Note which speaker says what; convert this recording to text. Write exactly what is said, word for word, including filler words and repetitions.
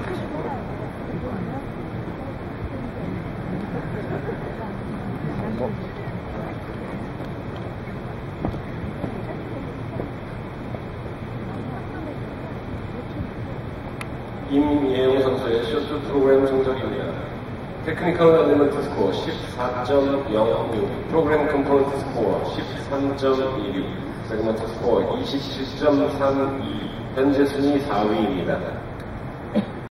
Speaker 1: 임예영 선수의 쇼트 프로그램 성적입니다. 테크니컬 엘리먼트 스코어 십사 점 영육, 프로그램 컴포넌트 스코어 십삼 점 일이, 세그먼트 스코어 이십칠 점 삼이, 현재 순위 사 위입니다.